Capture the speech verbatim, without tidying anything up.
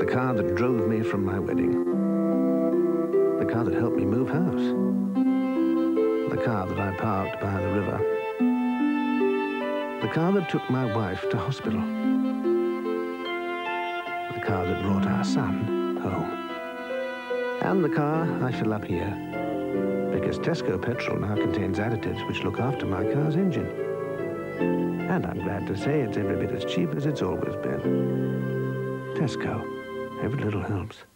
The car that drove me from my wedding. The car that helped me move house. The car that I parked by the river. The car that took my wife to hospital. The car that brought our son home. And the car I fill up here. Because Tesco petrol now contains additives which look after my car's engine. And I'm glad to say it's every bit as cheap as it's always been. Tesco. Every little helps.